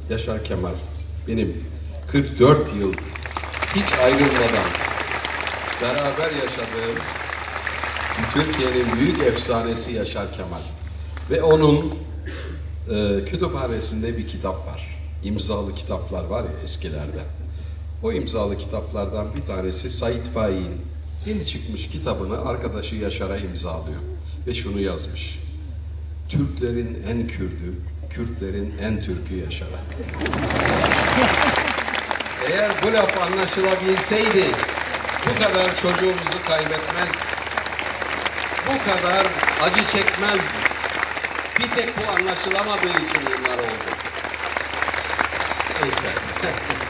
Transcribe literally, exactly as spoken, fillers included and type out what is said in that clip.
Yaşar Kemal benim kırk dört yıl hiç ayrılmadan beraber yaşadığım Türkiye'nin büyük efsanesi Yaşar Kemal. Ve onun e, kütüphanesinde bir kitap var. İmzalı kitaplar var ya eskilerden. O imzalı kitaplardan bir tanesi Sait Faik'in yeni çıkmış kitabını arkadaşı Yaşar'a imzalıyor. Ve şunu yazmış: Türklerin en Kürdü, Kürtlerin en Türk'ü Yaşar'a. Eğer bu laf anlaşılabilseydi bu kadar çocuğumuzu kaybetmezdik. Bu kadar acı çekmezdik. Bir tek bu anlaşılamadığı için bunlar oldu. Neyse.